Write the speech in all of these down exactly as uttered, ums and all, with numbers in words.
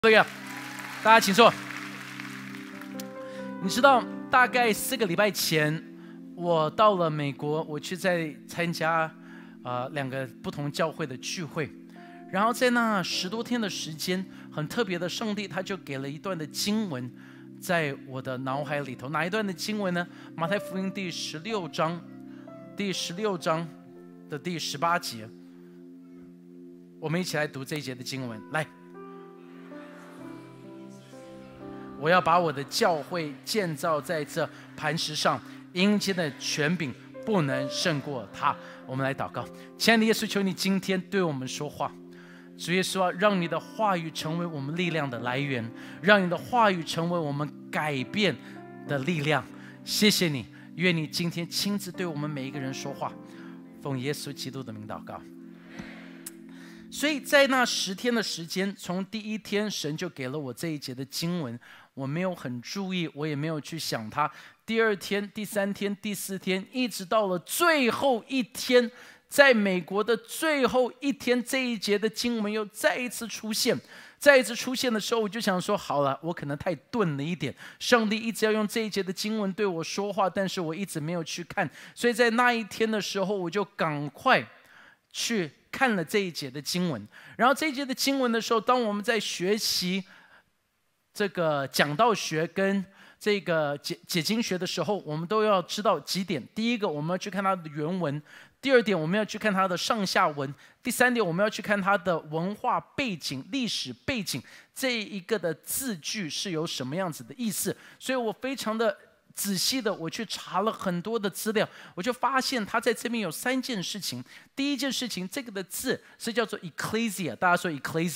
对呀，大家请坐。你知道，大概四个礼拜前，我到了美国，我去在参加呃两个不同教会的聚会，然后在那十多天的时间，很特别的，上帝他就给了一段的经文，在我的脑海里头。哪一段的经文呢？马太福音第十六章，第十六章的第十八节。我们一起来读这一节的经文，来。我要把我的教会建造在这磐石上，阴间的权柄不能胜过它。我们来祷告。亲爱的耶稣，求你今天对我们说话。主耶稣啊，让你的话语成为我们力量的来源，让你的话语成为我们改变的力量。谢谢你，愿你今天亲自对我们每一个人说话。奉耶稣基督的名祷告。所以在那十天的时间，从第一天神就给了我这一节的经文，我没有很注意，我也没有去想它。第二天、第三天、第四天，一直到了最后一天，在美国的最后一天，这一节的经文又再一次出现。再一次出现的时候，我就想说，好了，我可能太钝了一点。上帝一直要用这一节的经文对我说话，但是我一直没有去看。所以在那一天的时候，我就赶快去看了这一节的经文。然后这一节的经文的时候，当我们在学习这个讲道学跟这个解解经学的时候，我们都要知道几点。第一个，我们要去看它的原文；第二点，我们要去看它的上下文；第三点，我们要去看它的文化背景、历史背景，这一个的字句是有什么样子的意思。所以我非常的仔细的我去查了很多的资料，我就发现他在这边有三件事情。第一件事情，这个的字是叫做 ecclesia， 大家说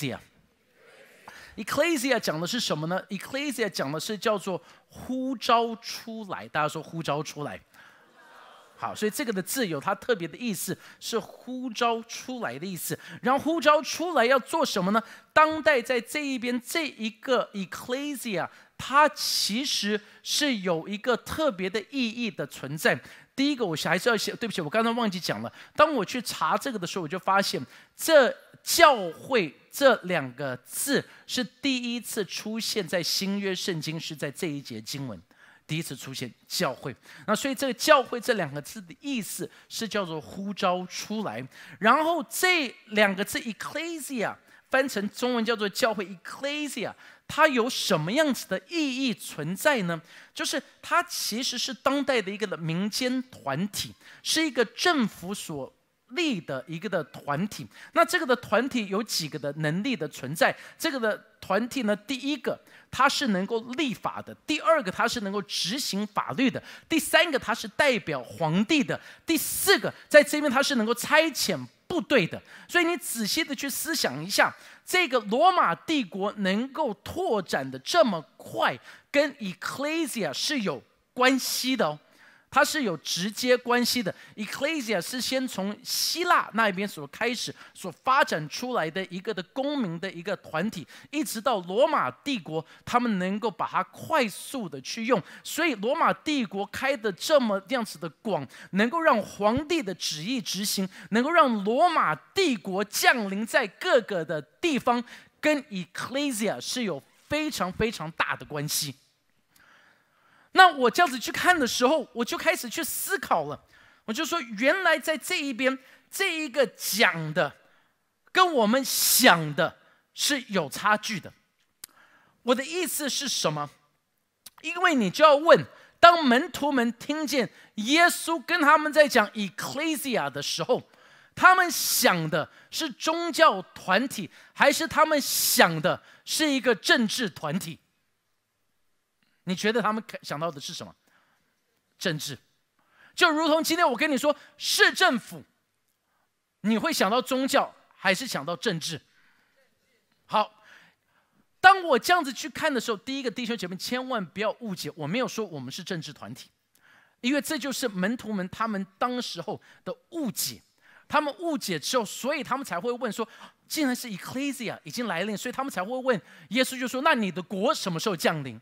ecclesia。ecclesia 讲的是什么呢？ ecclesia 讲的是叫做呼召出来，大家说呼召出来。好，所以这个的字有它特别的意思，是呼召出来的意思。然后呼召出来要做什么呢？当代在这一边这一个 ecclesia， 它其实是有一个特别的意义的存在。第一个，我还是要写，对不起，我刚才忘记讲了。当我去查这个的时候，我就发现这教会这两个字是第一次出现在新约圣经，是在这一节经文。第一次出现教会，那所以这个教会这两个字的意思是叫做呼召出来。然后这两个字 ecclesia 翻成中文叫做教会 ecclesia， 它有什么样子的意义存在呢？就是它其实是当代的一个的民间团体，是一个政府所立的一个的团体。那这个的团体有几个的能力的存在。这个的团体呢，第一个它是能够立法的，第二个它是能够执行法律的，第三个它是代表皇帝的，第四个在这边它是能够差遣部队的。所以你仔细的去思想一下，这个罗马帝国能够拓展的这么快，跟 ecclesia 是有关系的哦。它是有直接关系的。ecclesia 是先从希腊那边所开始所发展出来的一个的公民的一个团体，一直到罗马帝国，他们能够把它快速的去用。所以罗马帝国开的这么样子的广，能够让皇帝的旨意执行，能够让罗马帝国降临在各个的地方，跟 ecclesia 是有非常非常大的关系。那我这样子去看的时候，我就开始去思考了。我就说，原来在这一边，这一个讲的跟我们想的是有差距的。我的意思是什么？因为你就要问，当门徒们听见耶稣跟他们在讲 ecclesia 的时候，他们想的是宗教团体，还是他们想的是一个政治团体？你觉得他们想到的是什么？政治。就如同今天我跟你说市政府，你会想到宗教还是想到政治？好，当我这样子去看的时候，第一个弟兄姐妹千万不要误解，我没有说我们是政治团体，因为这就是门徒们他们当时候的误解。他们误解之后，所以他们才会问说，既然是 ecclesia 已经来临，所以他们才会问耶稣，就说那你的国什么时候降临？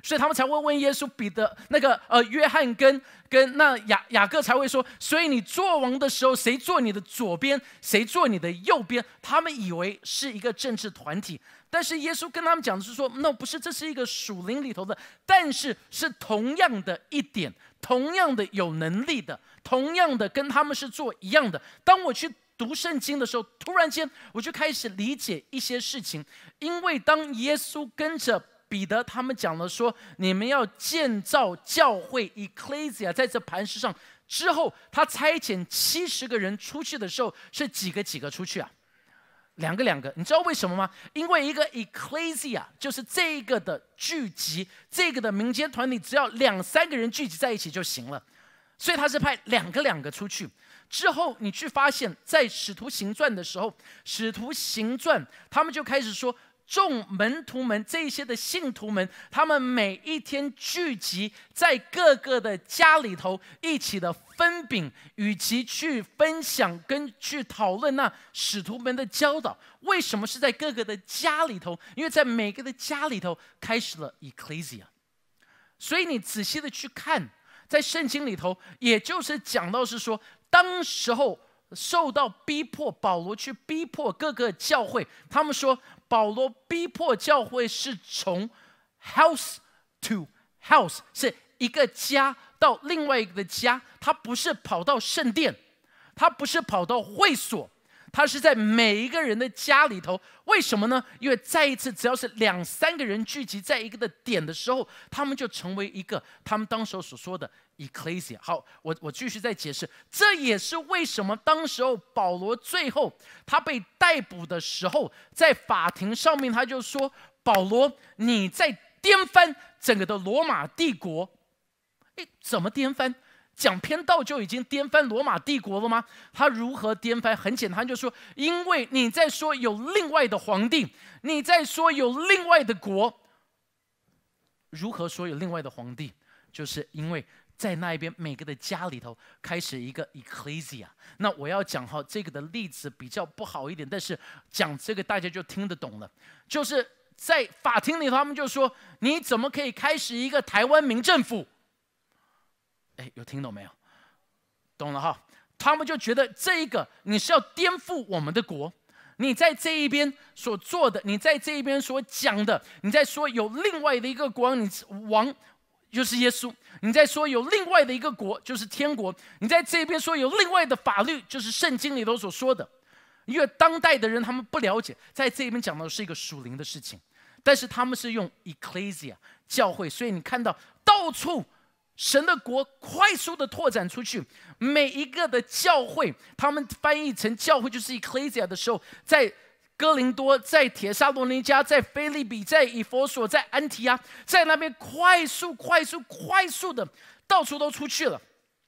所以他们才会问耶稣，彼得那个呃约翰跟跟那雅雅各才会说，所以你做王的时候，谁坐你的左边，谁坐你的右边？他们以为是一个政治团体，但是耶稣跟他们讲的是说，那不是，这是一个属灵里头的，但是是同样的一点，同样的有能力的，同样的跟他们是做一样的。当我去读圣经的时候，突然间我就开始理解一些事情，因为当耶稣跟着彼得他们讲了说，你们要建造教会 ecclesia 在这磐石上之后，他差遣七十个人出去的时候，是几个几个出去啊？两个两个。你知道为什么吗？因为一个 ecclesia 就是这个的聚集，这个的民间团体，只要两三个人聚集在一起就行了，所以他是派两个两个出去。之后你去发现，在使徒行传的时候，使徒行传他们就开始说，众门徒们这些的信徒们，他们每一天聚集在各个的家里头，一起的分饼，以及去分享跟去讨论那使徒们的教导。为什么是在各个的家里头？因为在每个的家里头开始了 ecclesia。 所以你仔细的去看，在圣经里头，也就是讲到是说，当时候受到逼迫，保罗去逼迫各个教会，他们说保罗逼迫教会是从 house to house， 是一个家到另外一个的家，他不是跑到圣殿，他不是跑到会所，他是在每一个人的家里头。为什么呢？因为再一次，只要是两三个人聚集在一个的点的时候，他们就成为一个他们当时候所说的 ecclesia。 好，我我继续再解释，这也是为什么当时候保罗最后他被逮捕的时候，在法庭上面他就说，保罗你在颠翻整个的罗马帝国。诶，怎么颠翻？讲篇道就已经颠翻罗马帝国了吗？他如何颠翻？很简单，就说因为你在说有另外的皇帝，你在说有另外的国。如何说有另外的皇帝？就是因为在那一边每个的家里头开始一个 ecclesia。 那我要讲哈，这个的例子比较不好一点，但是讲这个大家就听得懂了。就是在法庭里头，他们就说，你怎么可以开始一个台湾民政府？哎，有听懂没有？懂了哈。他们就觉得这一个你是要颠覆我们的国，你在这一边所做的，你在这一边所讲的，你在说有另外的一个国，你王就是耶稣；你在说有另外的一个国，就是天国；你在这边说有另外的法律，就是圣经里头所说的。因为当代的人他们不了解，在这一边讲到的是一个属灵的事情，但是他们是用 ecclesia 教会，所以你看到到处神的国快速的拓展出去，每一个的教会，他们翻译成教会就是 ecclesia 的时候，在哥林多，在帖撒罗尼迦，在腓立比，在以弗所，在安提阿，在那边快速、快速、快速的到处都出去了。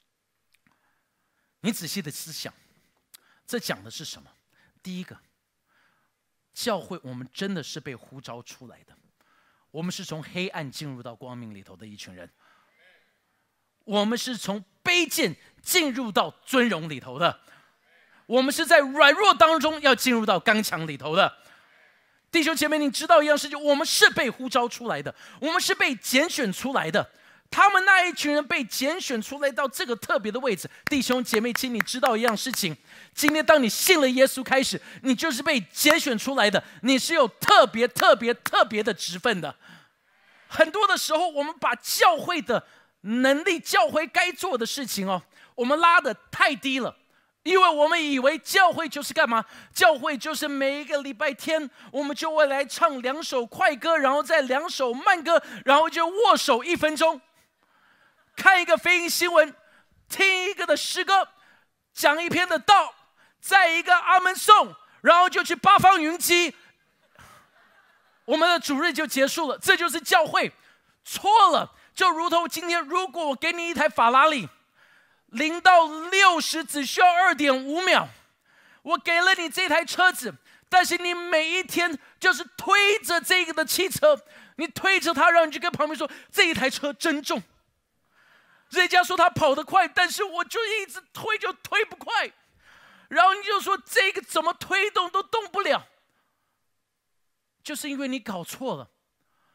你仔细的思想，这讲的是什么？第一个，教会我们真的是被呼召出来的，我们是从黑暗进入到光明里头的一群人。我们是从卑贱进入到尊荣里头的，我们是在软弱当中要进入到刚强里头的。弟兄姐妹，你知道一样事情，我们是被呼召出来的，我们是被拣选出来的。他们那一群人被拣选出来到这个特别的位置。弟兄姐妹，请你知道一样事情，今天当你信了耶稣开始，你就是被拣选出来的，你是有特别特别特别的职分的。很多的时候我们把教会的能力，教会该做的事情哦，我们拉得太低了。因为我们以为教会就是干嘛？教会就是每一个礼拜天，我们就会来唱两首快歌，然后再两首慢歌，然后就握手一分钟，看一个福音新闻，听一个的诗歌，讲一篇的道，再一个阿门颂，然后就去八方云集，我们的主日就结束了。这就是教会。错了。就如同今天，如果我给你一台法拉利，零到六十只需要二点五秒，我给了你这台车子，但是你每一天就是推着这个的汽车，你推着它，然后你就跟旁边说这一台车真重。人家说他跑得快，但是我就一直推就推不快，然后你就说这个怎么推动都动不了，就是因为你搞错了。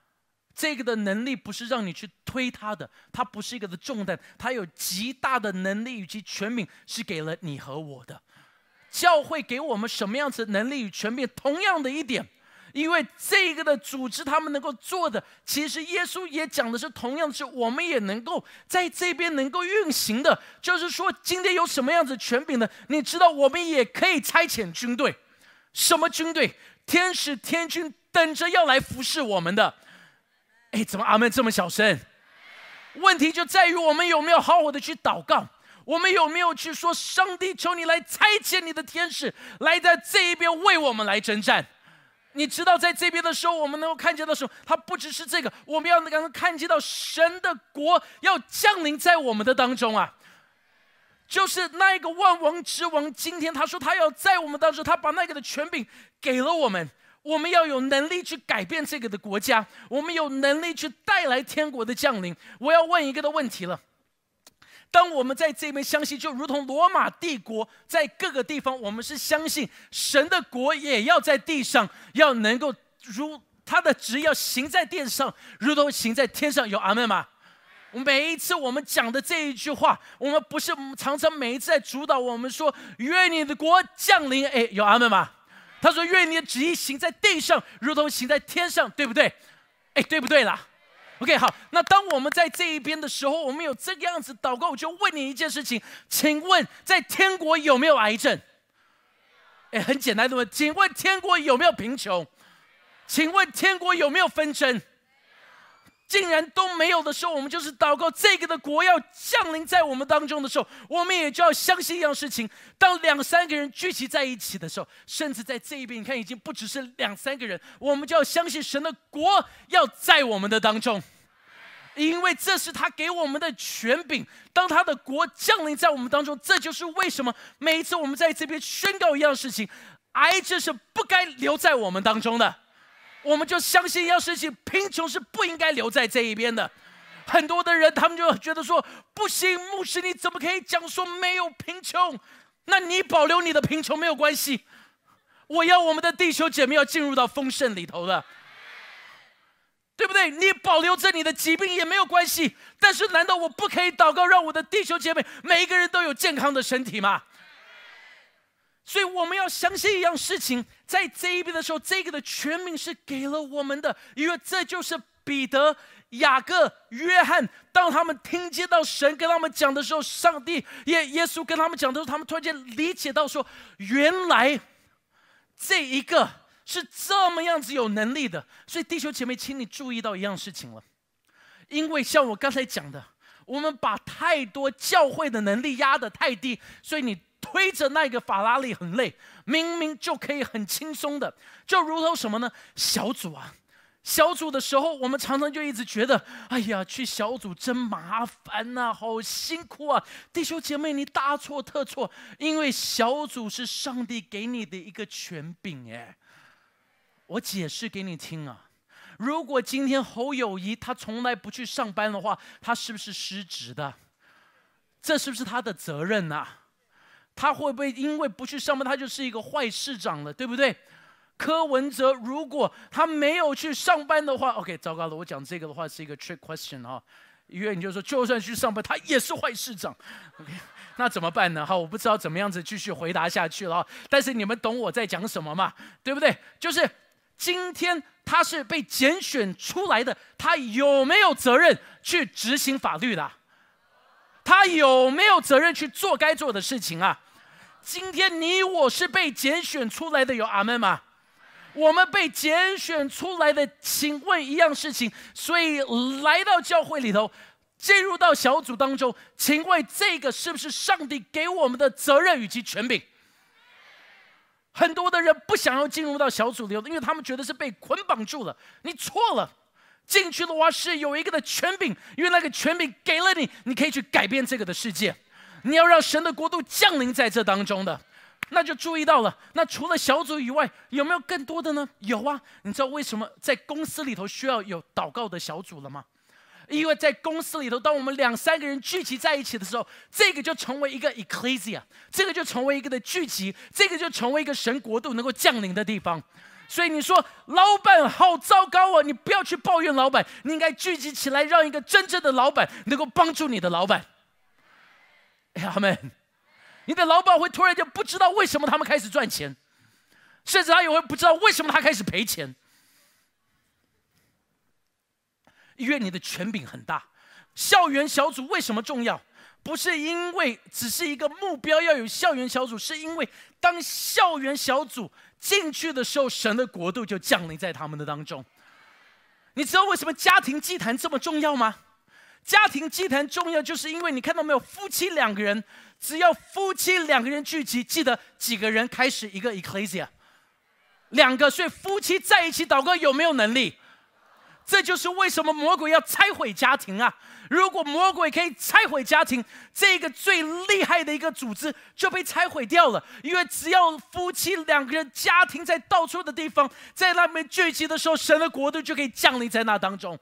这个的能力不是让你去推它的，它不是一个的重担，它有极大的能力以及权柄，是给了你和我的。教会给我们什么样子的能力与权柄？同样的一点，因为这个的组织他们能够做的，其实耶稣也讲的是同样的是，我们也能够在这边能够运行的。就是说，今天有什么样子权柄的？你知道，我们也可以差遣军队。什么军队？天使天军等着要来服侍我们的。哎，怎么阿们这么小声？问题就在于我们有没有好好的去祷告。我们有没有去说，上帝求你来差遣你的天使来在这一边为我们来征战？你知道在这边的时候，我们能够看见的时候，它不只是这个，我们要能够看见到神的国要降临在我们的当中啊！就是那一个万王之王，今天他说他要在我们当中，他把那个的权柄给了我们，我们要有能力去改变这个的国家，我们有能力去带来天国的降临。我要问一个的问题了。当我们在这边相信，就如同罗马帝国在各个地方，我们是相信神的国也要在地上，要能够如他的旨意要行在地上，如同行在天上。有阿们吗？每一次我们讲的这一句话，我们不是常常每一次在主导我们说，愿你的国降临。哎，有阿们吗？他说，愿你的旨意行在地上，如同行在天上，对不对？哎，对不对啦？OK， 好，那当我们在这一边的时候，我们有这个样子祷告，我就问你一件事情，请问在天国有没有癌症？哎，很简单的问，请问天国有没有贫穷？请问天国有没有纷争？竟然都没有的时候，我们就是祷告这个的国要降临在我们当中的时候，我们也就要相信一样事情，当两三个人聚集在一起的时候，甚至在这一边，你看已经不只是两三个人，我们就要相信神的国要在我们的当中，因为这是他给我们的权柄。当他的国降临在我们当中，这就是为什么每一次我们在这边宣告一样事情，癌症是不该留在我们当中的。我们就相信一样事情，贫穷是不应该留在这一边的。很多的人他们就觉得说，不行，牧师你怎么可以讲说没有贫穷？那你保留你的贫穷没有关系，我要我们的弟兄姐妹要进入到丰盛里头的，对不对？你保留着你的疾病也没有关系，但是难道我不可以祷告让我的弟兄姐妹每一个人都有健康的身体吗？所以我们要相信一样事情，在这一边的时候，这个的权柄是给了我们的，因为这就是彼得、雅各、约翰，当他们听见到神跟他们讲的时候，上帝耶耶稣跟他们讲的时候，他们突然间理解到说，原来这一个是这么样子有能力的。所以弟兄姐妹，请你注意到一样事情了，因为像我刚才讲的，我们把太多教会的能力压得太低，所以你推着那个法拉利很累，明明就可以很轻松的，就如同什么呢？小组啊，小组的时候，我们常常就一直觉得，哎呀，去小组真麻烦呐、啊，好辛苦啊！弟兄姐妹，你大错特错，因为小组是上帝给你的一个权柄。哎，我解释给你听啊。如果今天侯友宜他从来不去上班的话，他是不是失职的？这是不是他的责任呐、啊？他会不会因为不去上班，他就是一个坏市长了，对不对？柯文哲如果他没有去上班的话 ，OK， 糟糕了，我讲这个的话是一个 trick question 啊，因为你就说，就算去上班，他也是坏市长 ，OK， 那怎么办呢？好，我不知道怎么样子继续回答下去了，但是你们懂我在讲什么嘛？对不对？就是今天他是被拣选出来的，他有没有责任去执行法律的？他有没有责任去做该做的事情啊？今天你我是被拣选出来的，有阿们吗？我们被拣选出来的，请问一样事情，所以来到教会里头，进入到小组当中，请问这个是不是上帝给我们的责任以及权柄？很多的人不想要进入到小组里头，因为他们觉得是被捆绑住了。你错了。进去的话是有一个的权柄，因为那个权柄给了你，你可以去改变这个的世界。你要让神的国度降临在这当中的，那就注意到了。那除了小组以外，有没有更多的呢？有啊。你知道为什么在公司里头需要有祷告的小组了吗？因为在公司里头，当我们两三个人聚集在一起的时候，这个就成为一个 ecclesia， 这个就成为一个的聚集，这个就成为一个神国度能够降临的地方。 所以你说老板好糟糕啊，你不要去抱怨老板，你应该聚集起来，让一个真正的老板能够帮助你的老板。阿们。你的老板会突然间不知道为什么他们开始赚钱，甚至他也会不知道为什么他开始赔钱。因为你的权柄很大。校园小组为什么重要？不是因为只是一个目标要有校园小组，是因为当校园小组进去的时候，神的国度就降临在他们的当中。你知道为什么家庭祭坛这么重要吗？家庭祭坛重要，就是因为你看到没有，夫妻两个人，只要夫妻两个人聚集，记得几个人开始一个 ecclesia， 两个，所以夫妻在一起祷告有没有能力？这就是为什么魔鬼要拆毁家庭啊！如果魔鬼可以拆毁家庭，这个最厉害的一个组织就被拆毁掉了。因为只要夫妻两个人，家庭在到处的地方，在那边聚集的时候，神的国度就可以降临在那当中。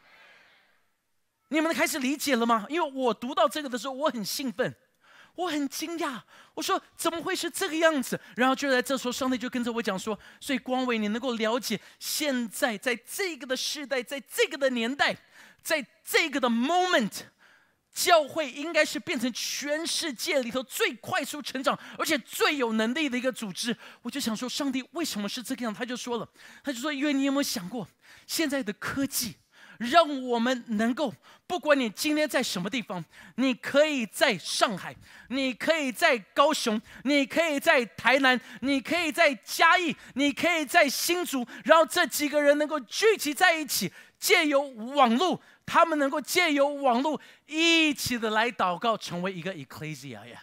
你们开始理解了吗？因为我读到这个的时候，我很兴奋，我很惊讶。我说怎么会是这个样子？然后就在这时候，上帝就跟着我讲说：所以光伟，你能够了解现在在这个的时代，在这个的年代，在这个的 moment， 教会应该是变成全世界里头最快速成长，而且最有能力的一个组织。我就想说，上帝为什么是这个样？他就说了，他就说，因为你有没有想过，现在的科技让我们能够，不管你今天在什么地方，你可以在上海，你可以在高雄，你可以在台南，你可以在嘉义，你可以在新竹，然后这几个人能够聚集在一起，借由网络，他们能够借由网络一起的来祷告，成为一个 ecclesia 呀。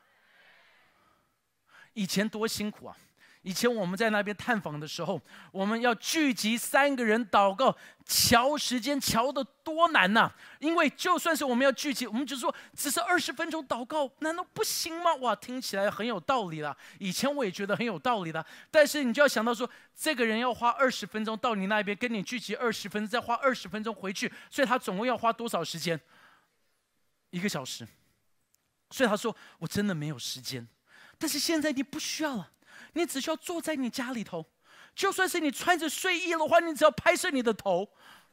以前多辛苦啊！以前我们在那边探访的时候，我们要聚集三个人祷告，瞧时间瞧得多难呐、啊！因为就算是我们要聚集，我们就说只是二十分钟祷告，难道不行吗？哇，听起来很有道理啦。以前我也觉得很有道理的，但是你就要想到说，这个人要花二十分钟到你那边跟你聚集二十分钟，再花二十分钟回去，所以他总共要花多少时间？一个小时。所以他说我真的没有时间。但是现在你不需要了。你只需要坐在你家里头，就算是你穿着睡衣的话，你只要拍摄你的头，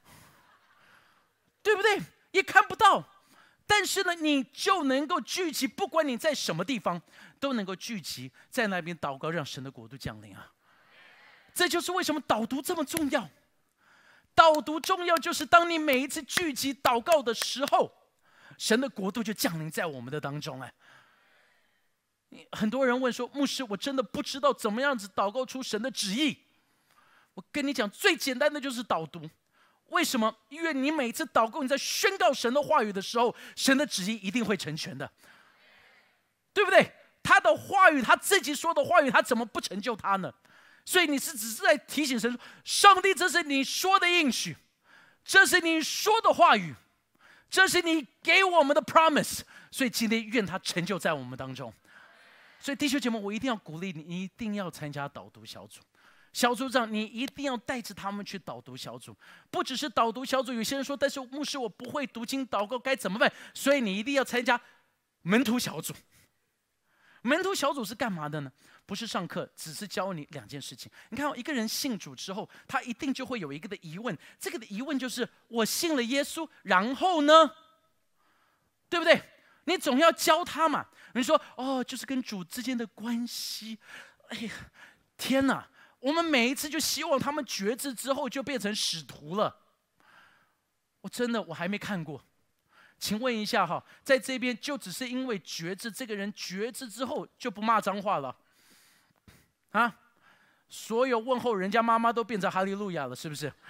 对不对？也看不到，但是呢，你就能够聚集，不管你在什么地方，都能够聚集在那边祷告，让神的国度降临啊！这就是为什么导读这么重要。导读重要，就是当你每一次聚集祷告的时候，神的国度就降临在我们的当中哎。很多人问说，牧师，我真的不知道怎么样子祷告出神的旨意。我跟你讲，最简单的就是导读。为什么？因为你每次祷告，你在宣告神的话语的时候，神的旨意一定会成全的，对不对？他的话语，他自己说的话语，他怎么不成就他呢？所以你是只是在提醒神说，上帝，这是你说的应许，这是你说的话语，这是你给我们的 promise。所以今天愿他成就在我们当中。所以弟兄姐妹，我一定要鼓励你，你一定要参加导读小组。小组长，你一定要带着他们去导读小组。不只是导读小组，有些人说，但是牧师我不会读经祷告，该怎么办？所以你一定要参加门徒小组。门徒小组是干嘛的呢？不是上课，只是教你两件事情。你看，一个人信主之后，他一定就会有一个的疑问，这个的疑问就是：我信了耶稣，然后呢？对不对？你总要教他嘛。你说哦，就是跟主之间的关系。哎呀，天哪！我们每一次就希望他们决志之后就变成使徒了。我真的我还没看过。请问一下哈，在这边就只是因为决志，这个人决志之后就不骂脏话了啊？所有问候人家妈妈都变成哈利路亚了，是不是？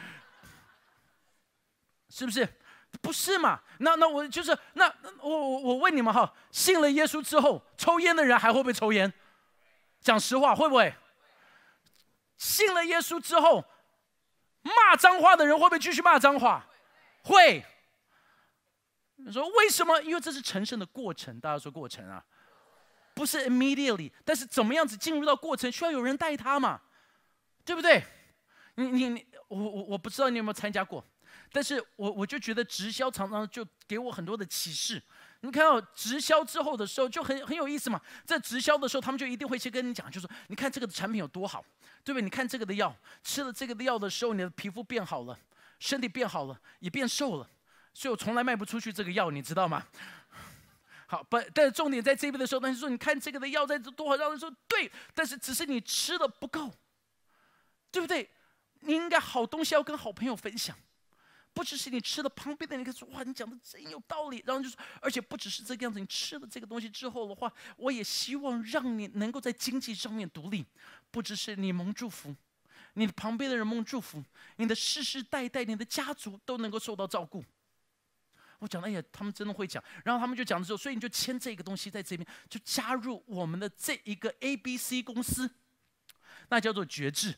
是不是？不是嘛？那那我就是那我我我问你们哈，信了耶稣之后，抽烟的人还会不会抽烟？讲实话，会不会？信了耶稣之后，骂脏话的人会不会继续骂脏话？会。你说为什么？因为这是成圣的过程。大家说过程啊，不是 immediately， 但是怎么样子进入到过程，需要有人带他嘛，对不对？你你你，我我我不知道你有没有参加过。但是我我就觉得直销常常就给我很多的启示， 你看到直销之后的时候就很很有意思嘛。在直销的时候，他们就一定会先跟你讲，就是说，你看这个产品有多好，对不对？你看这个的药，吃了这个的药的时候，你的皮肤变好了，身体变好了，也变瘦了。所以我从来卖不出去这个药，你知道吗？好，不，但是重点在这边的时候，但是说，你看这个的药在多少，让人说对，但是只是你吃的不够，对不对？你应该好东西要跟好朋友分享。不只是你吃的，旁边的人可以说哇，你讲的真有道理。然后就说，而且不只是这个样子，你吃了这个东西之后的话，我也希望让你能够在经济上面独立，不只是你蒙祝福，你的旁边的人蒙祝福，你的世世代代，你的家族都能够受到照顾。我讲，哎呀，他们真的会讲。然后他们就讲的时候，所以你就签这个东西在这边，就加入我们的这一个 A B C 公司，那叫做觉志。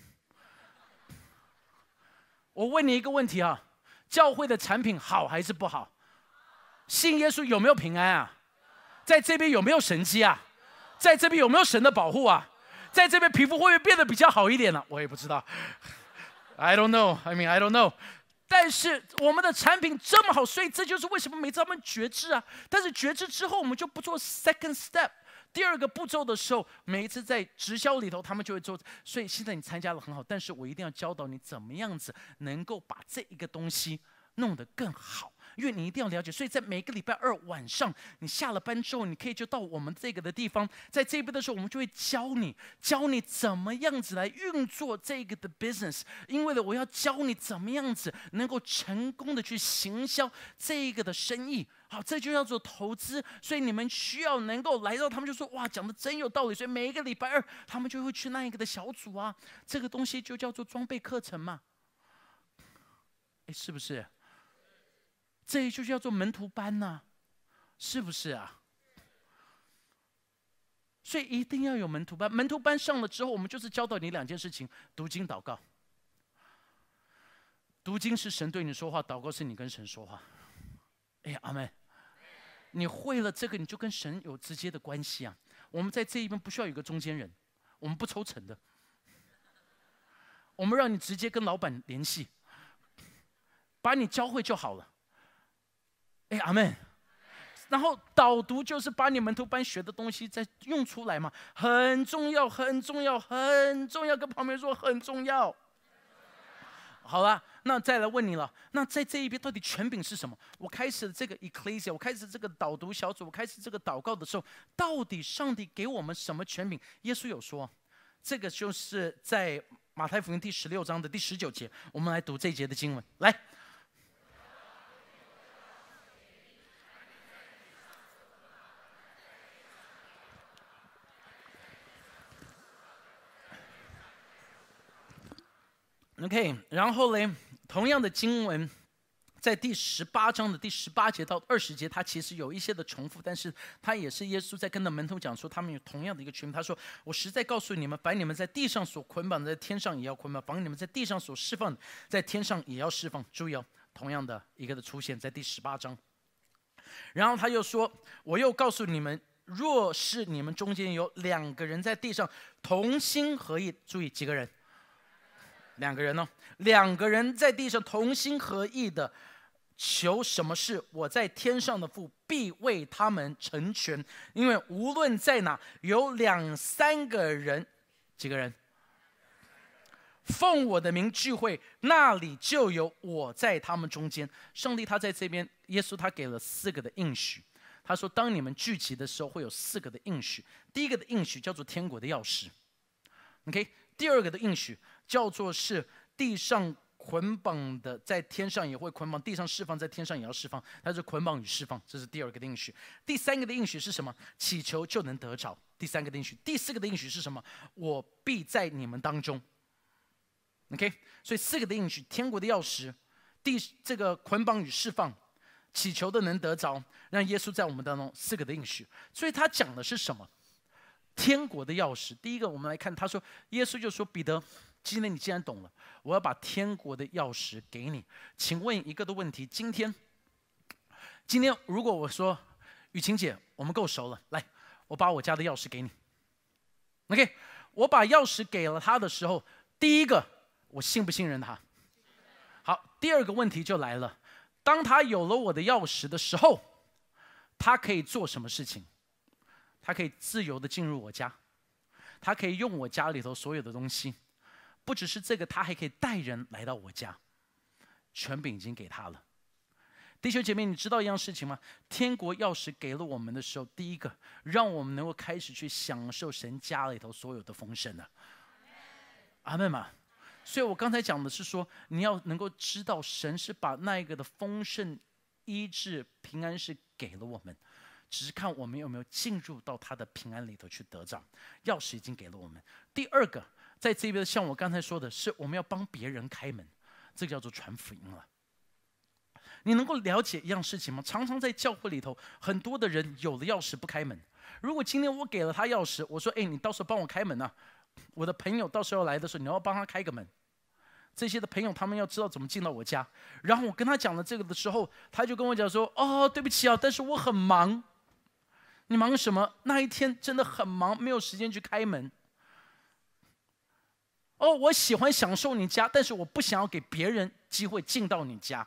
我问你一个问题啊，教会的产品好还是不好？信耶稣有没有平安啊？在这边有没有神迹啊？在这边有没有神的保护啊？在这边皮肤会不会变得比较好一点呢、啊？我也不知道 ，I don't know. I mean, I don't know. 但是我们的产品这么好，所以这就是为什么每次他们觉知啊。但是觉知之后，我们就不做 second step。第二个步骤的时候，每一次在直销里头，他们就会做。所以现在你参加了很好，但是我一定要教导你怎么样子能够把这一个东西弄得更好，因为你一定要了解。所以在每个礼拜二晚上，你下了班之后，你可以就到我们这个的地方，在这边的时候，我们就会教你，教你怎么样子来运作这个的 business。因为呢，我要教你怎么样子能够成功的去行销这个的生意。好，这就叫做投资。所以你们需要能够来到，他们就说哇，讲的真有道理。所以每一个礼拜二，他们就会去那一个的小组啊，这个东西就叫做装备课程嘛。哎，是不是？这就叫做门徒班呐、啊，是不是啊？所以一定要有门徒班。门徒班上了之后，我们就是教导你两件事情：读经、祷告。读经是神对你说话，祷告是你跟神说话。哎，阿们。你会了这个，你就跟神有直接的关系啊。我们在这一边不需要有个中间人，我们不抽成的，我们让你直接跟老板联系，把你教会就好了。哎，阿们。然后导读就是把你门徒班学的东西再用出来嘛，很重要，很重要，很重要，跟旁边说很重要。好了，那再来问你了，那在这一边到底权柄是什么？我开始这个 Ecclesia， 我开始这个导读小组，我开始这个祷告的时候，到底上帝给我们什么权柄？耶稣有说，这个就是在马太福音第十六章的第十九节，我们来读这一节的经文，来。OK， 然后呢，同样的经文，在第十八章的第十八节到二十节，它其实有一些的重复，但是它也是耶稣在跟着门徒讲说，他们有同样的一个权柄。他说：“我实在告诉你们，凡你们在地上所捆绑的，在天上也要捆绑；凡你们在地上所释放的，在天上也要释放。”注意哦，同样的一个的出现在第十八章。然后他又说：“我又告诉你们，若是你们中间有两个人在地上同心合意，注意几个人。”两个人呢、哦？两个人在地上同心合意的求什么事，我在天上的父必为他们成全。因为无论在哪有两三个人，几个人奉我的名聚会，那里就有我在他们中间。上帝他在这边，耶稣他给了四个的应许。他说，当你们聚集的时候，会有四个的应许。第一个的应许叫做天国的钥匙 ，OK。第二个的应许叫做是地上捆绑的，在天上也会捆绑；地上释放，在天上也要释放。它是捆绑与释放，这是第二个的应许。第三个的应许是什么？祈求就能得着。第三个的应许。第四个的应许是什么？我必在你们当中。OK， 所以四个的应许：天国的钥匙，地这个捆绑与释放，祈求的能得着，让耶稣在我们当中。四个的应许。所以他讲的是什么？天国的钥匙，第一个我们来看，他说，耶稣就说：“彼得，今天你既然懂了，我要把天国的钥匙给你。请问一个的问题，今天，今天如果我说，雨晴姐，我们够熟了，来，我把我家的钥匙给你。OK， 我把钥匙给了他的时候，第一个，我信不信任他？好，第二个问题就来了，当他有了我的钥匙的时候， 他可以做什么事情？他可以自由的进入我家，他可以用我家里头所有的东西。不只是这个，他还可以带人来到我家，权柄已经给他了。弟兄姐妹，你知道一样事情吗？天国钥匙给了我们的时候，第一个让我们能够开始去享受神家里头所有的丰盛了。阿们嘛。所以我刚才讲的是说，你要能够知道神是把那一个的丰盛、医治、平安是给了我们，只是看我们有没有进入到他的平安里头去得着。钥匙已经给了我们。第二个，在这边像我刚才说的是，我们要帮别人开门，这个叫做传福音了。你能够了解一样事情吗？常常在教会里头，很多的人有了钥匙不开门。如果今天我给了他钥匙，我说：“哎，你到时候帮我开门啊！我的朋友到时候来的时候，你要帮他开个门。”这些的朋友他们要知道怎么进到我家。然后我跟他讲了这个的时候，他就跟我讲说：“哦，对不起啊，但是我很忙。”你忙什么？那一天真的很忙，没有时间去开门。哦，我喜欢享受你家，但是我不想要给别人机会进到你家。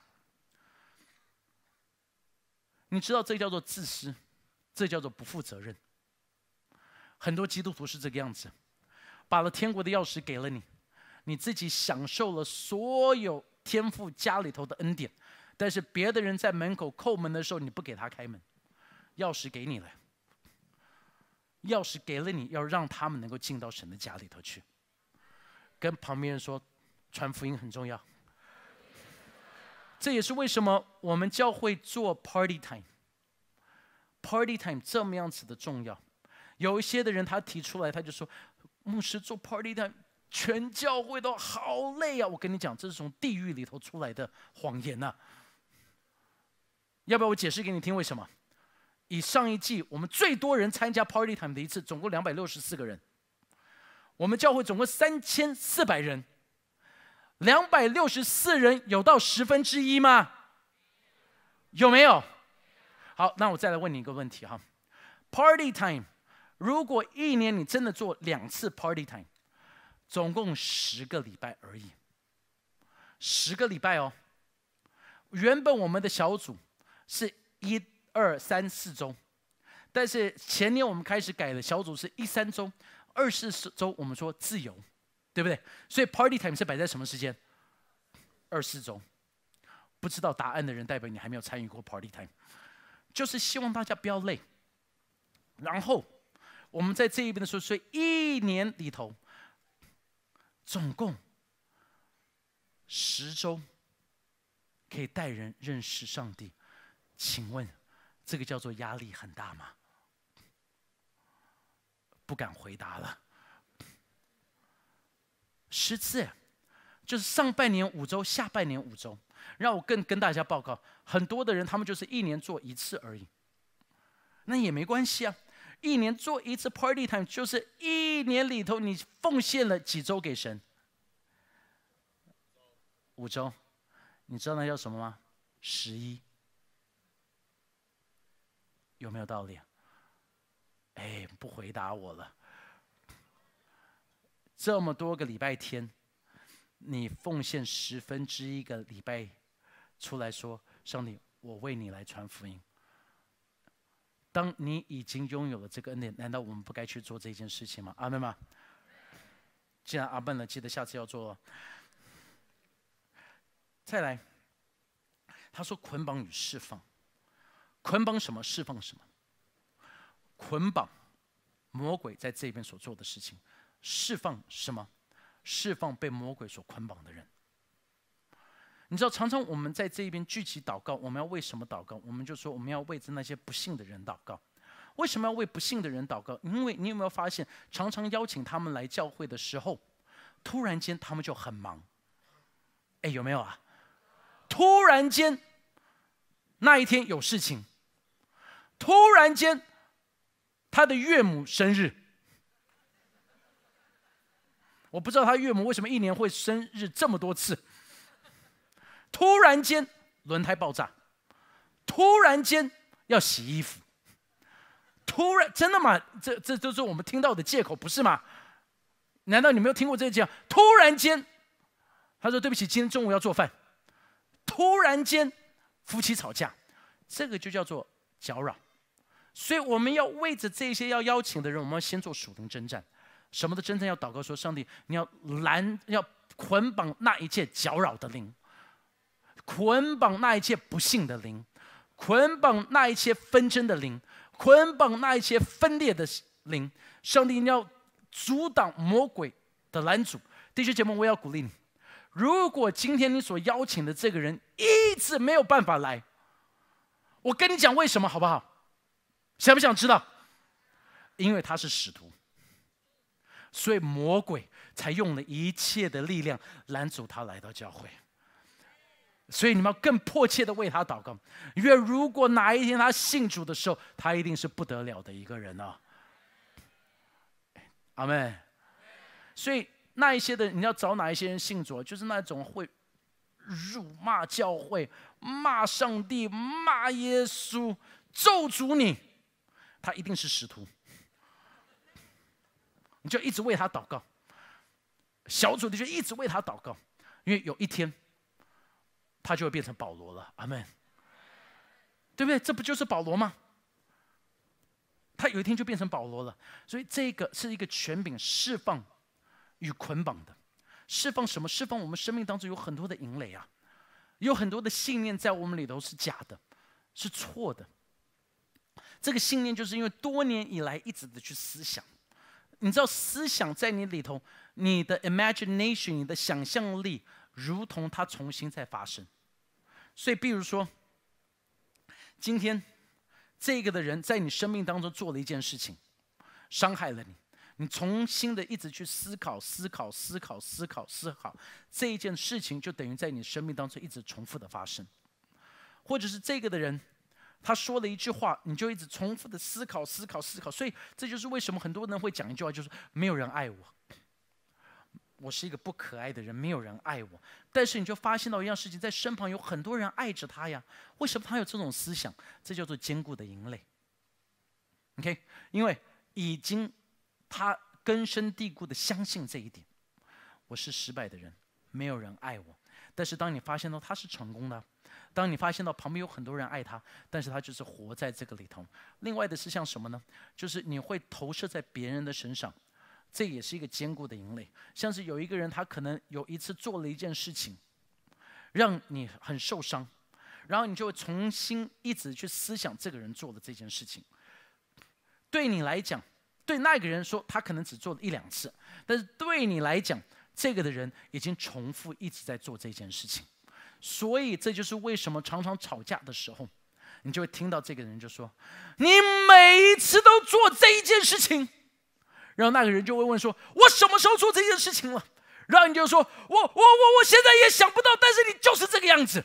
你知道这叫做自私，这叫做不负责任。很多基督徒是这个样子，把了天国的钥匙给了你，你自己享受了所有天父家里头的恩典，但是别的人在门口叩门的时候，你不给他开门。钥匙给你了，钥匙给了你，要让他们能够进到神的家里头去。跟旁边人说，传福音很重要。这也是为什么我们教会做 party time。party time 这么样子的重要。有一些的人他提出来，他就说，牧师做 party time， 全教会都好累啊！我跟你讲，这是从地狱里头出来的谎言啊。要不要我解释给你听为什么？以上一季我们最多人参加 party time 的一次，总共两百六十四个人。我们教会总共三千四百人，两百六十四人有到十分之一吗？有没有？好，那我再来问你一个问题哈 ，party time， 如果一年你真的做两次 party time， 总共十个礼拜而已，十个礼拜哦。原本我们的小组是一二三四周，但是前年我们开始改了，小组是一三周。二四周我们说自由，对不对？所以 party time 是摆在什么时间？二四周。不知道答案的人，代表你还没有参与过 party time。就是希望大家不要累。然后我们在这一边的时候，所以一年里头，总共十周可以带人认识上帝。请问，这个叫做压力很大吗？不敢回答了。十次，就是上半年五周，下半年五周。让我更跟大家报告，很多的人他们就是一年做一次而已。那也没关系啊，一年做一次 party time， 就是一年里头你奉献了几周给神？五周。你知道那叫什么吗？十一。有没有道理？哎，不回答我了。这么多个礼拜天，你奉献十分之一个礼拜出来说，上帝，我为你来传福音。当你已经拥有了这个恩典，难道我们不该去做这件事情吗？阿们吗？既然阿们了，记得下次要做哦。再来，他说捆绑与释放，捆绑什么？释放什么？捆绑魔鬼在这边所做的事情，释放什么？释放被魔鬼所捆绑的人。你知道，常常我们在这一边聚集祷告，我们要为什么祷告？我们就说我们要为着那些不幸的人祷告。为什么要为不幸的人祷告？因为你有没有发现，常常邀请他们来教会的时候，突然间他们就很忙。哎，有没有啊？突然间那一天有事情，突然间他的岳母生日，我不知道他岳母为什么一年会生日这么多次。突然间轮胎爆炸，突然间要洗衣服，突然真的吗？这这都是我们听到的借口，不是吗？难道你没有听过这个讲？突然间，他说对不起，今天中午要做饭。突然间夫妻吵架，这个就叫做搅扰。 所以我们要为着这些要邀请的人，我们要先做属灵征战。什么的征战？要祷告说：上帝，你要拦，要捆绑那一切搅扰的灵，捆绑那一切不幸的灵，捆绑那一切纷争的灵，捆绑那一切分裂的灵。上帝，你要阻挡魔鬼的拦阻。弟兄姐妹，我也要鼓励你，如果今天你所邀请的这个人一直没有办法来，我跟你讲为什么好不好？想不想知道？因为他是使徒，所以魔鬼才用了一切的力量拦阻他来到教会。所以你们要更迫切的为他祷告，因为如果哪一天他信主的时候，他一定是不得了的一个人啊！阿们。所以那一些的，你要找哪一些人信主，就是那种会辱骂教会、骂上帝、骂耶稣、咒诅你，他一定是使徒。你就一直为他祷告，小组的就一直为他祷告，因为有一天他就会变成保罗了。阿们，对不对？这不就是保罗吗？他有一天就变成保罗了。所以这个是一个权柄释放与捆绑的。释放什么？释放我们生命当中有很多的营垒啊，有很多的信念在我们里头是假的，是错的。这个信念就是因为多年以来一直的去思想。你知道思想在你里头，你的 imagination， 你的想象力，如同它重新再发生。所以，比如说，今天这个的人在你生命当中做了一件事情，伤害了你，你重新的一直去思考、思考、思考、思考、思考，这一件事情就等于在你生命当中一直重复的发生。或者是这个的人，他说了一句话，你就一直重复的思考、思考、思考。所以这就是为什么很多人会讲一句话，就是没有人爱我，我是一个不可爱的人，没有人爱我。但是你就发现到一样事情，在身旁有很多人爱着他呀。为什么他有这种思想？这叫做坚固的营垒。OK， 因为已经他根深蒂固的相信这一点，我是失败的人，没有人爱我。但是当你发现到他是成功的，当你发现到旁边有很多人爱他，但是他就是活在这个里头。另外的是像什么呢？就是你会投射在别人的身上，这也是一个坚固的营垒。像是有一个人，他可能有一次做了一件事情，让你很受伤，然后你就会重新一直去思想这个人做的这件事情。对你来讲，对那个人说他可能只做了一两次，但是对你来讲，这个的人已经重复一直在做这件事情。所以这就是为什么常常吵架的时候，你就会听到这个人就说：“你每一次都做这一件事情。”然后那个人就会问说：“我什么时候做这件事情了？”然后你就说：“我我我我现在也想不到，但是你就是这个样子，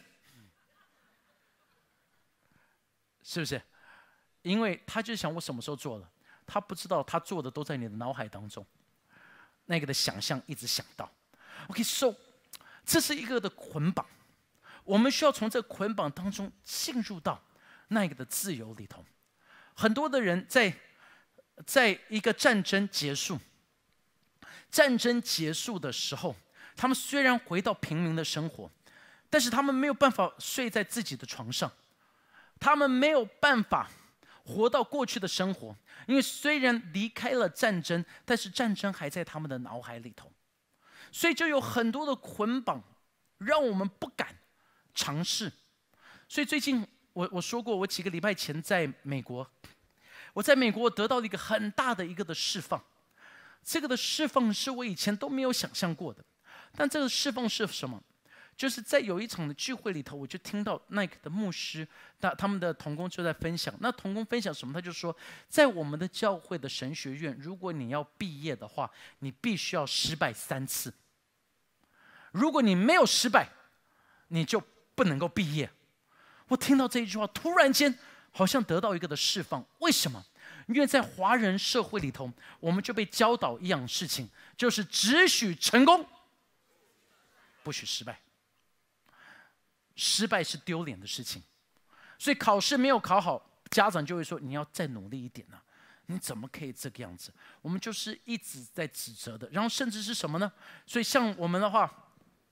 是不是？”因为他就想我什么时候做了，他不知道他做的都在你的脑海当中，那个的想象一直想到。OK，so 这是一个的捆绑。我们需要从这捆绑当中进入到那个的自由里头。很多的人在在一个战争结束，战争结束的时候，他们虽然回到平民的生活，但是他们没有办法睡在自己的床上，他们没有办法活到过去的生活，因为虽然离开了战争，但是战争还在他们的脑海里头，所以就有很多的捆绑，让我们不敢尝试。所以最近我我说过，我几个礼拜前在美国，我在美国得到了一个很大的一个的释放。这个的释放是我以前都没有想象过的。但这个释放是什么？就是在有一场的聚会里头，我就听到那个的牧师，他他们的同工就在分享。那同工分享什么？他就说，在我们的教会的神学院，如果你要毕业的话，你必须要失败三次。如果你没有失败，你就不能够毕业。我听到这一句话，突然间好像得到一个的释放。为什么？因为在华人社会里头，我们就被教导一样事情，就是只许成功，不许失败。失败是丢脸的事情，所以考试没有考好，家长就会说你要再努力一点啊，你怎么可以这个样子？我们就是一直在指责的，然后甚至是什么呢？所以像我们的话，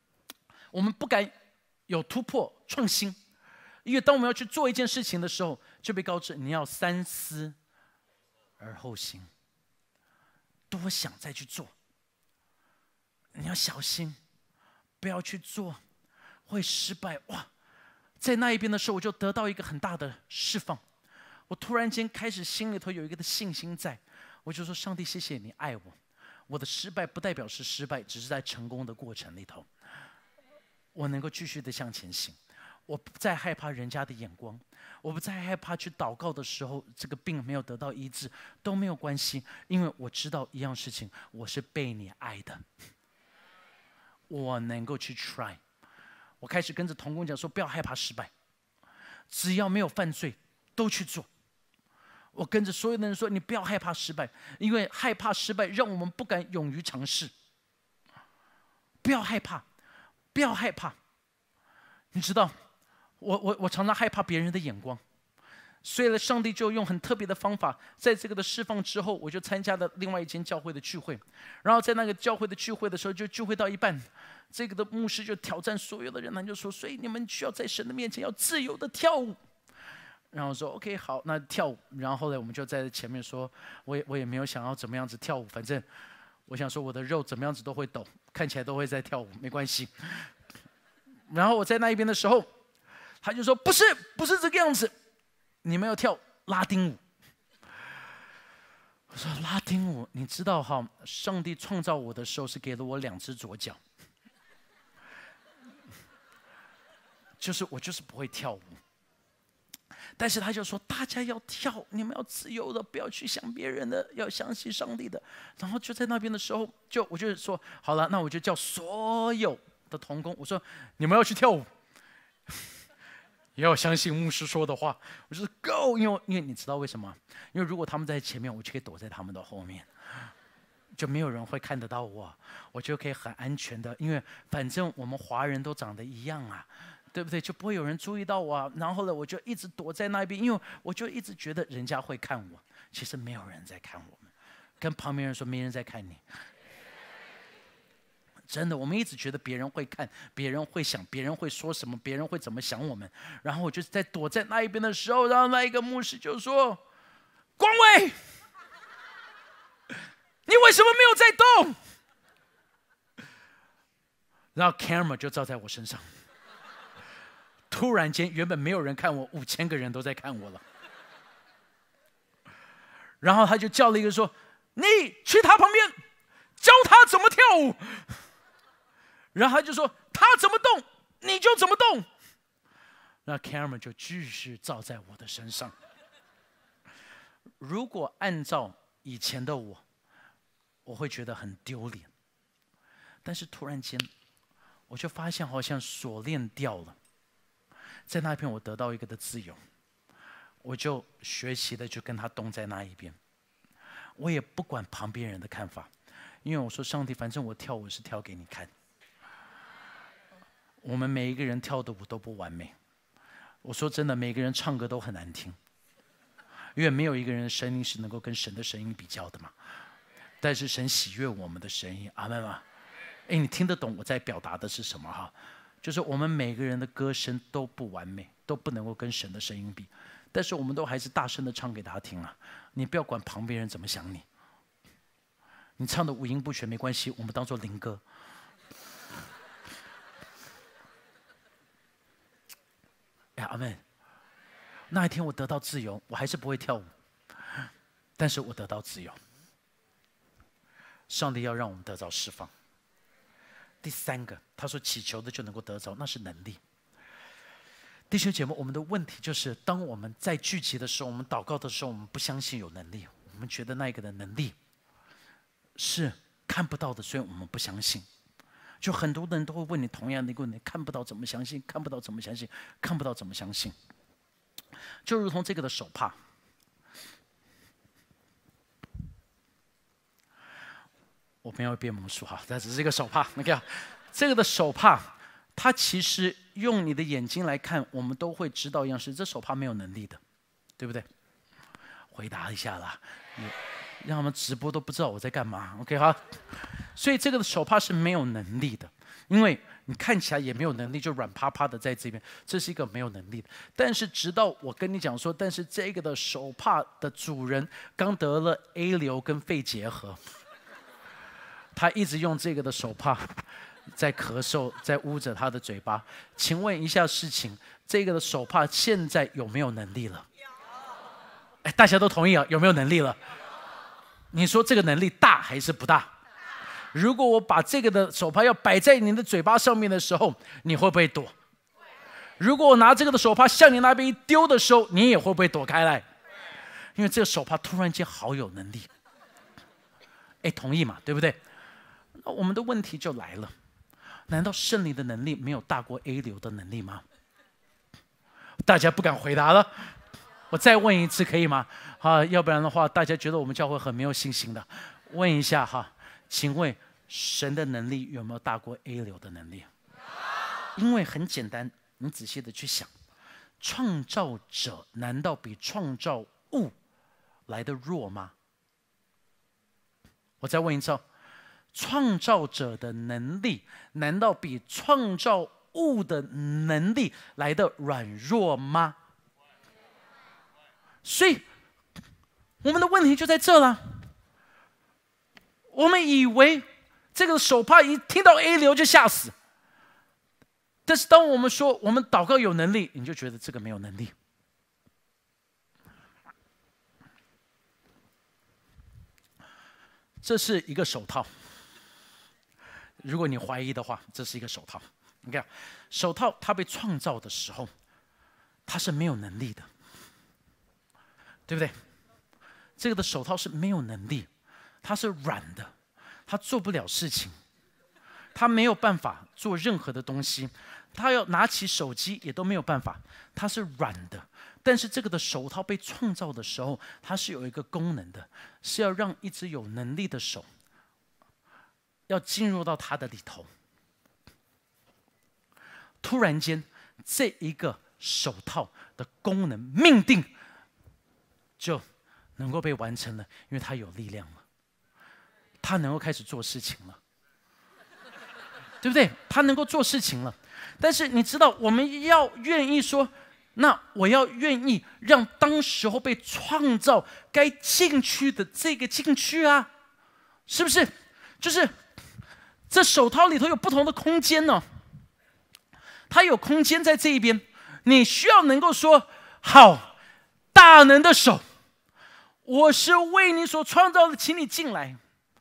我们不敢有突破创新，因为当我们要去做一件事情的时候， 就被告知你要三思而后行，多想再去做。你要小心，不要去做，会失败。哇，在那一边的时候，我就得到一个很大的释放。我突然间开始心里头有一个的信心在，我就说：上帝，谢谢你爱我。我的失败不代表是失败，只是在成功的过程里头，我能够继续的向前行。我不再害怕人家的眼光，我不再害怕去祷告的时候，这个病没有得到医治都没有关系，因为我知道一样事情，我是被你爱的，我能够去 try。我开始跟着同工讲说，不要害怕失败，只要没有犯罪，都去做。我跟着所有的人说，你不要害怕失败，因为害怕失败让我们不敢勇于尝试。不要害怕，不要害怕。你知道，我我我常常害怕别人的眼光，所以呢，上帝就用很特别的方法，在这个的释放之后，我就参加了另外一间教会的聚会。然后在那个教会的聚会的时候，就聚会到一半，这个的牧师就挑战所有的人，他就说：所以你们需要在神的面前要自由的跳舞。然后说 OK 好，那跳舞。然后后来我们就在前面说，我也我也没有想要怎么样子跳舞，反正我想说我的肉怎么样子都会抖，看起来都会在跳舞，没关系。然后我在那一边的时候，他就说不是不是这个样子，你们要跳拉丁舞。我说拉丁舞，你知道哈，上帝创造我的时候是给了我两只左脚，就是我就是不会跳舞。但是他就说，大家要跳，你们要自由的，不要去想别人的，要相信上帝的。然后就在那边的时候，就我就说好了，那我就叫所有的同工，我说你们要去跳舞，也要相信牧师说的话。我说 go， 因为因为你知道为什么？因为如果他们在前面，我就可以躲在他们的后面，就没有人会看得到我，我就可以很安全的，因为反正我们华人都长得一样啊。对不对？就不会有人注意到我啊。然后呢，我就一直躲在那边，因为我就一直觉得人家会看我。其实没有人在看我们，跟旁边人说没人在看你。真的，我们一直觉得别人会看，别人会想，别人会说什么，别人会怎么想我们。然后我就在躲在那一边的时候，然后那一个牧师就说：“光伟，你为什么没有在动？”然后 camera 就照在我身上。突然间，原本没有人看我，五千个人都在看我了。然后他就叫了一个说：“你去他旁边，教他怎么跳舞。”然后他就说：“他怎么动，你就怎么动。”那 camera 就继续照在我的身上。如果按照以前的我，我会觉得很丢脸。但是突然间，我就发现好像锁链掉了。在那边我得到一个的自由，我就学习的就跟他动在那一边，我也不管旁边人的看法，因为我说上帝，反正我跳舞是跳给你看。我们每一个人跳的舞都不完美，我说真的，每个人唱歌都很难听，因为没有一个人的声音是能够跟神的声音比较的嘛。但是神喜悦我们的声音，阿们吗？哎，你听得懂我在表达的是什么哈？就是我们每个人的歌声都不完美，都不能够跟神的声音比，但是我们都还是大声的唱给他听啊！你不要管旁边人怎么想你，你唱的五音不全没关系，我们当做灵歌。哎，阿们。那一天我得到自由，我还是不会跳舞，但是我得到自由。上帝要让我们得到释放。第三个，他说祈求的就能够得着，那是能力。弟兄姐妹，我们的问题就是，当我们在聚集的时候，我们祷告的时候，我们不相信有能力，我们觉得那个的能力是看不到的，所以我们不相信。就很多人都会问你同样的一个问题：看不到怎么相信？看不到怎么相信？看不到怎么相信？就如同这个的手帕。我没有变魔术哈，它只是一个手帕。OK， 这个的手帕，它其实用你的眼睛来看，我们都会知道一样事，这手帕没有能力的，对不对？回答一下啦，让他们直播都不知道我在干嘛。OK 哈，所以这个的手帕是没有能力的，因为你看起来也没有能力，就软趴趴的在这边，这是一个没有能力的。但是直到我跟你讲说，但是这个的手帕的主人刚得了 A 流跟肺结核，他一直用这个的手帕在咳嗽，在捂着他的嘴巴。请问一下事情，这个的手帕现在有没有能力了？哎，大家都同意啊，有没有能力了？你说这个能力大还是不大？如果我把这个的手帕要摆在你的嘴巴上面的时候，你会不会躲？如果我拿这个的手帕向你那边一丢的时候，你也会不会躲开来？因为这个手帕突然间好有能力。哎，同意嘛？对不对？那我们的问题就来了，难道圣灵的能力没有大过 A 流的能力吗？大家不敢回答了。我再问一次可以吗？啊，要不然的话，大家觉得我们教会很没有信心的。问一下哈。请问神的能力有没有大过 A 流的能力？因为很简单，你仔细的去想，创造者难道比创造物来得弱吗？我再问一次，创造者的能力难道比创造物的能力来得软弱吗？所以我们的问题就在这了。我们以为这个手帕一听到 A 流就吓死，但是当我们说我们祷告有能力，你就觉得这个没有能力。这是一个手套，如果你怀疑的话，这是一个手套。你看，手套它被创造的时候，它是没有能力的，对不对？这个的手套是没有能力。它是软的，它做不了事情，它没有办法做任何的东西，它要拿起手机也都没有办法，它是软的。但是这个的手套被创造的时候，它是有一个功能的，是要让一只有能力的手要进入到它的里头。突然间，这一个手套的功能命定就能够被完成了，因为它有力量了。他能够开始做事情了，对不对？他能够做事情了，但是你知道，我们要愿意说，那我要愿意让当时候被创造该进去的这个进去啊，是不是？就是这手套里头有不同的空间呢、哦，它有空间在这一边，你需要能够说，好，大能的手，我是为你所创造的，请你进来。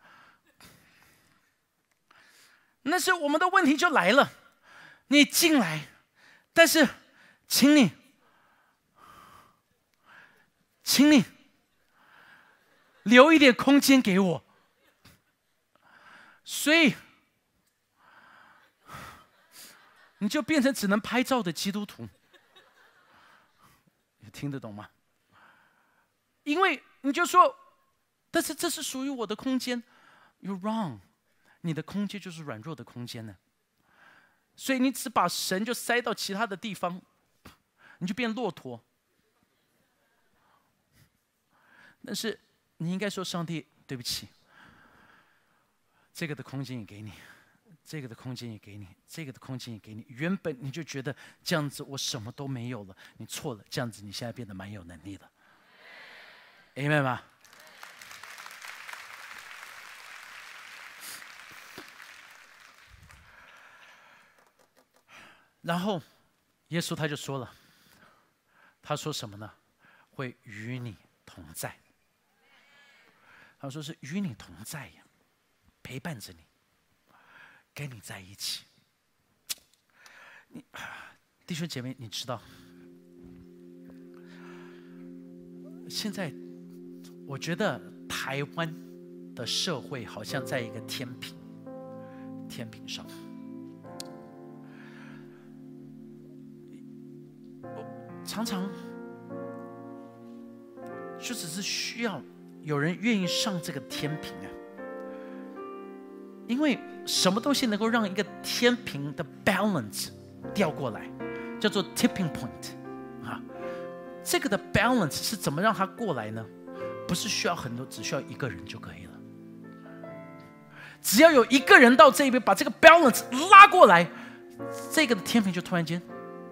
那是我们的问题就来了，你进来，但是，请你，请你留一点空间给我。所以，你就变成只能拍照的基督徒，你听得懂吗？因为你就说，但是这是属于我的空间 ，You're wrong。你的空间就是软弱的空间呢，所以你只把神就塞到其他的地方，你就变骆驼。但是你应该说，上帝，对不起，这个的空间也给你，这个的空间也给你，这个的空间也给你。原本你就觉得这样子我什么都没有了，你错了，这样子你现在变得蛮有能力的。Amen 吗？然后，耶稣他就说了，他说什么呢？会与你同在。他说是与你同在呀，陪伴着你，跟你在一起。你弟兄姐妹，你知道，现在我觉得台湾的社会好像在一个天平，天平上。常常就只是需要有人愿意上这个天平啊，因为什么东西能够让一个天平的 balance 调过来，叫做 tipping point 啊。这个的 balance 是怎么让它过来呢？不是需要很多，只需要一个人就可以了。只要有一个人到这边把这个 balance 拉过来， 这个的天平就突然间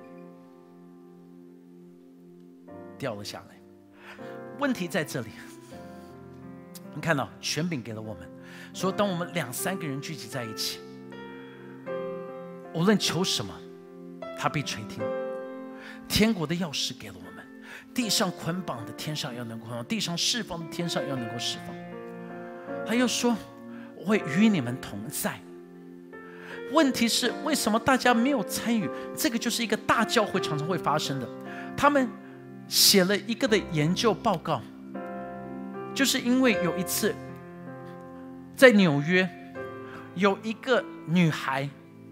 掉了下来。问题在这里，你看到权柄给了我们，说当我们两三个人聚集在一起，无论求什么，他必垂听。天国的钥匙给了我们，地上捆绑的，天上要能够捆绑；地上释放的，天上要能够释放。他又说，我会与你们同在。问题是，为什么大家没有参与？这个就是一个大教会常常会发生的。他们写了一个的研究报告，就是因为有一次在纽约，有一个女孩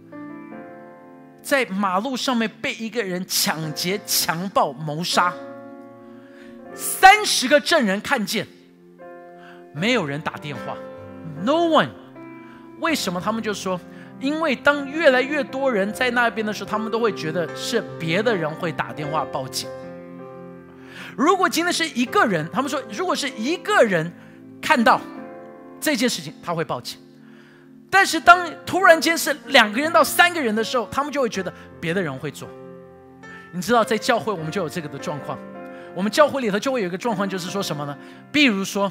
在马路上面被一个人抢劫、强暴、谋杀，三十个证人看见，没有人打电话 ，No one。为什么？他们就说，因为当越来越多人在那边的时候，他们都会觉得是别的人会打电话报警。如果今天是一个人，他们说，如果是一个人看到这件事情，他会报警。但是当突然间是两个人到三个人的时候，他们就会觉得别的人会做。你知道，在教会我们就有这个的状况。我们教会里头就会有一个状况，就是说什么呢？比如说，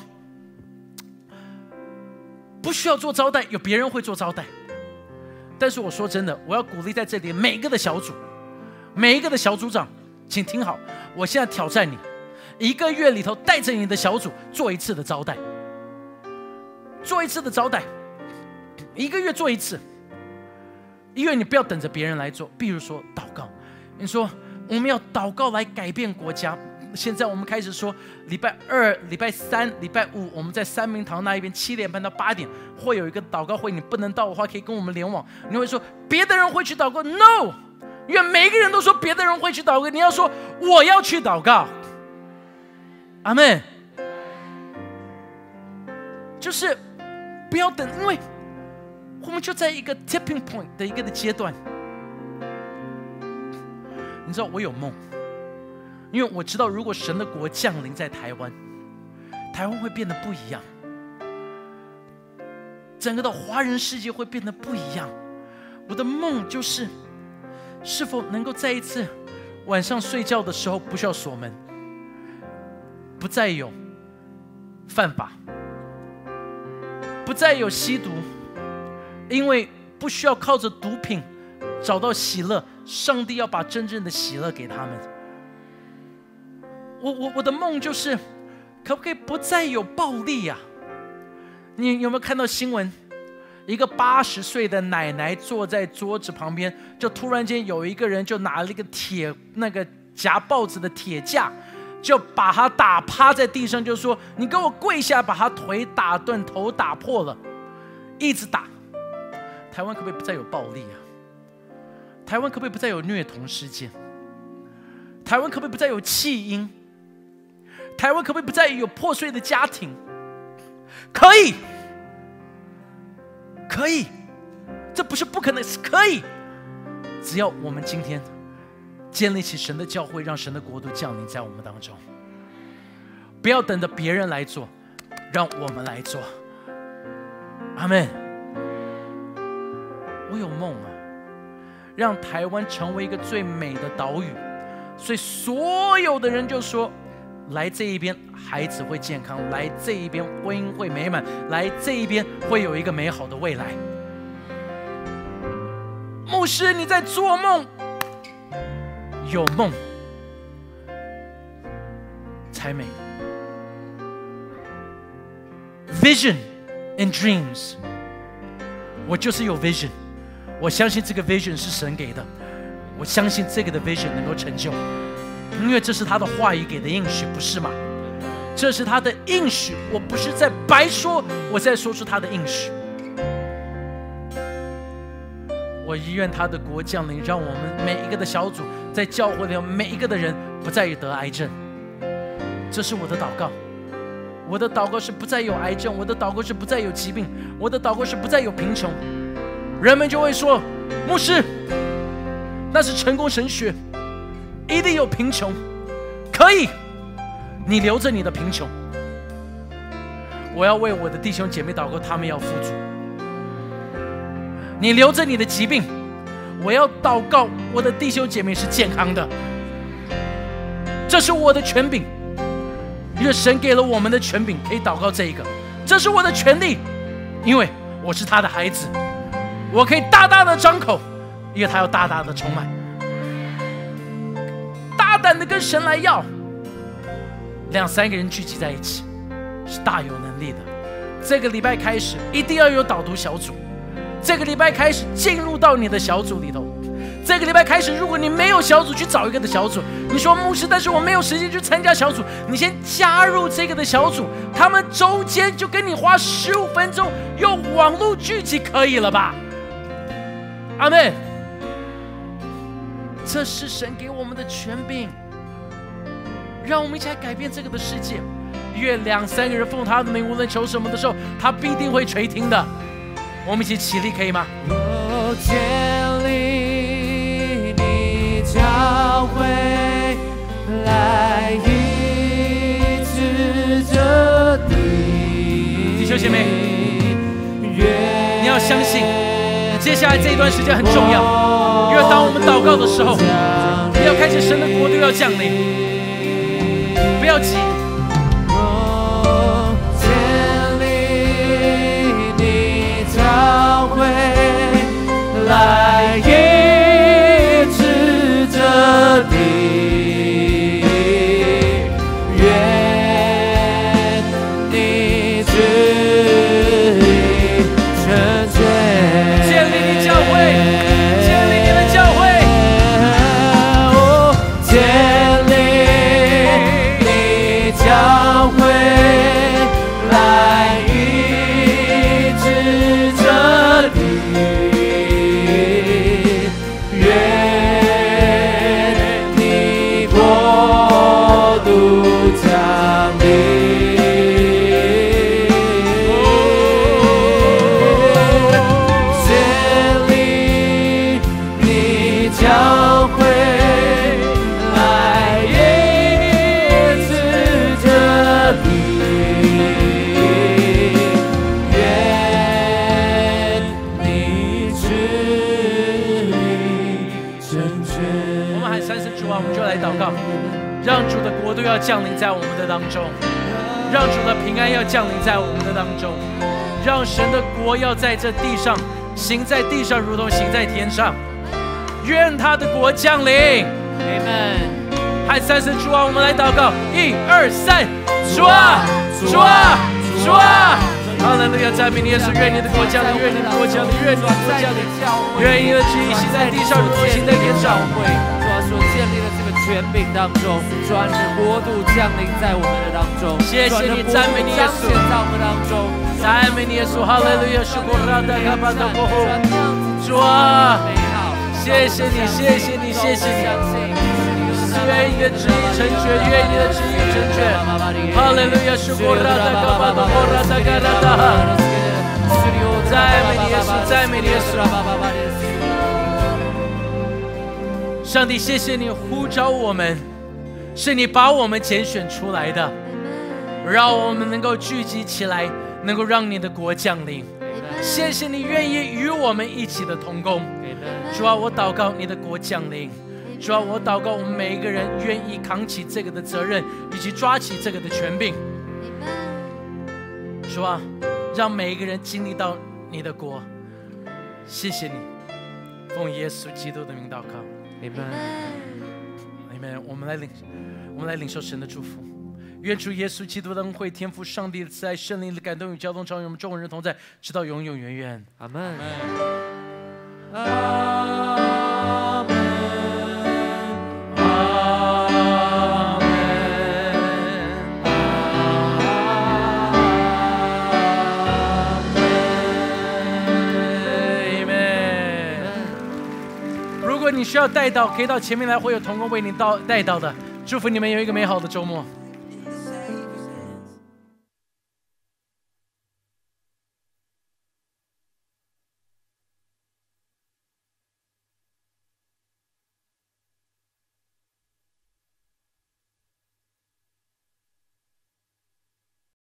不需要做招待，有别人会做招待。但是我说真的，我要鼓励在这里每一个的小组，每一个的小组长，请听好，我现在挑战你，一个月里头带着你的小组做一次的招待，做一次的招待，一个月做一次。因为你不要等着别人来做。比如说祷告，你说我们要祷告来改变国家。现在我们开始说，礼拜二、礼拜三、礼拜五，我们在三明堂那一边七点半到八点会有一个祷告会，你不能到的话，可以跟我们联网。你会说别的人会去祷告 ，No， 因为每个人都说别的人会去祷告，你要说我要去祷告。阿们。就是不要等，因为我们就在一个 tipping point 的一个的阶段。你知道我有梦。因为我知道，如果神的国降临在台湾，台湾会变得不一样，整个的华人世界会变得不一样。我的梦就是，是否能够再一次晚上睡觉的时候不需要锁门，不再有犯法，不再有吸毒，因为不需要靠着毒品找到喜乐，上帝要把真正的喜乐给他们。我我我的梦就是，可不可以不再有暴力啊？你有没有看到新闻？一个八十岁的奶奶坐在桌子旁边，就突然间有一个人就拿了一个铁那个夹报纸的铁架，就把他打趴在地上，就说：“你给我跪下！”把他腿打断，头打破了，一直打。台湾可不可以不再有暴力啊？台湾可不可以不再有虐童事件？台湾可不可以不再有弃婴？台湾可不可以不再有破碎的家庭？可以，可以，这不是不可能，是可以。只要我们今天建立起神的教会，让神的国度降临在我们当中，不要等着别人来做，让我们来做。阿们。我有梦啊，让台湾成为一个最美的岛屿，所以所有的人就说，来这一边孩子会健康，来这一边婚姻会美满，来这一边会有一个美好的未来。牧师，你在做梦？有梦才美。 Vision and dreams， 我就是有 vision， 我相信这个 vision 是神给的，我相信这个的 vision 能够成就。因为这是他的话语给的应许，不是吗？这是他的应许，我不是在白说，我在说出他的应许。我意愿他的国降临，让我们每一个的小组在教会里每一个的人不再得癌症。这是我的祷告，我的祷告是不再有癌症，我的祷告是不再有疾病，我的祷告是不再有贫穷。人们就会说，牧师，那是成功神学，一定有贫穷。可以，你留着你的贫穷，我要为我的弟兄姐妹祷告，他们要富足。你留着你的疾病， 我要祷告我的弟兄姐妹是健康的，这是我的权柄，因为神给了我们的权柄，可以祷告这一个，这是我的权利，因为我是他的孩子，我可以大大的张口，因为他要大大的充满，大胆的跟神来要。两三个人聚集在一起是大有能力的。这个礼拜开始一定要有导读小组，这个礼拜开始进入到你的小组里头，这个礼拜开始，如果你没有小组，去找一个的小组。你说牧师，但是我没有时间去参加小组，你先加入这个的小组，他们周间就跟你花十五分钟用网络聚集可以了吧？阿们。这是神给我们的权柄，让我们一起来改变这个的世界。约两三个人奉他的名，无论求什么的时候，他必定会垂听的。我们一起起立，可以吗？ 我建立你教会，来医治这地。 弟兄姐妹，你要相信，接下来这一段时间很重要，因为当我们祷告的时候，你要看见神的国度要降临，不要急。 教会来医治这地，愿你旨意成全。 建立你教会，建立你的教会， 哦，建立你教会来医治这地，愿你国度降临。建立你教会来医治这地，愿你旨意成全。 我们喊三声主啊，我们就来祷告，让主的国度要降临在我们的当中，让主的平安要降临在我们的当中，让神的国要在这地上行在地上，如同行在天上。愿他的国降临。 Amen。 喊三声主啊，我们来祷告，一二三，主啊，主啊，主啊！哈利路亚，赞美你耶稣，愿你的国降临，愿你的国降临，愿你的国降临，愿你的旨意行在地上，如同行在天上。 主啊，所建立的这个权柄当中，主啊，你的国度降临在我们的当中。 谢谢你，赞美你耶稣， 彰显在我们当中。 赞美你耶稣，哈利路亚，是国拉达卡巴的国后。主啊，谢谢你，谢谢你，谢谢你。愿你的旨意成全，愿你的旨意成全。哈利路亚，是国拉达卡巴的国拉达卡拉达。赞美你耶稣，赞美你耶稣。上帝，谢谢你呼召我们，是你把我们拣选出来的，让我们能够聚集起来，能够让你的国降临。谢谢你愿意与我们一起的同工。主啊，我祷告你的国降临。主啊，我祷告我们每一个人愿意扛起这个的责任，以及抓起这个的权柄。主啊，让每一个人经历到你的国。谢谢你，奉耶稣基督的名祷告。Amen。Amen。我们来领，我们来领受神的祝福。愿主耶稣基督的恩惠、天父上帝的慈爱、圣灵的感动与交通，常与我们众人同在，直到永永远远。 阿门。 阿门。阿门。Amen。如果你需要代祷，可以到前面来，会有同工为您到代祷的。祝福你们有一个美好的周末。